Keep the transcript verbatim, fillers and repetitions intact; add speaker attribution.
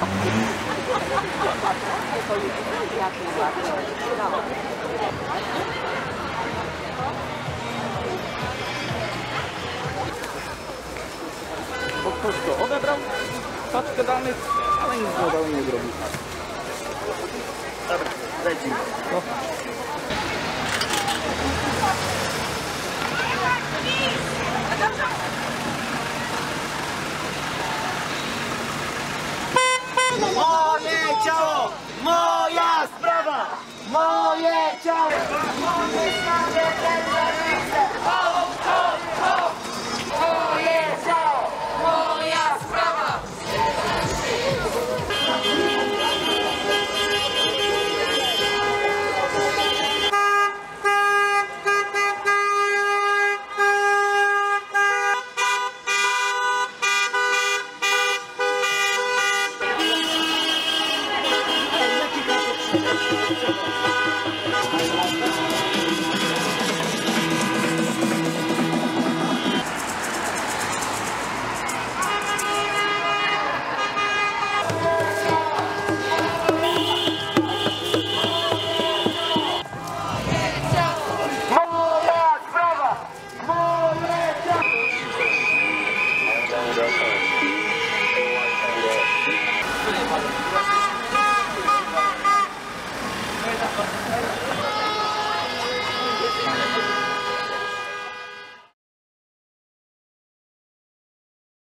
Speaker 1: Bo ktoś to odebrał paczkę danych, ale nic z dalej nie zrobił. Dobra, lecimy. No.
Speaker 2: Moje ciało! Moja sprawa! Moje ciało! Moje sprawy! Ho, ho, ho! Moje ciało! Moja sprawa!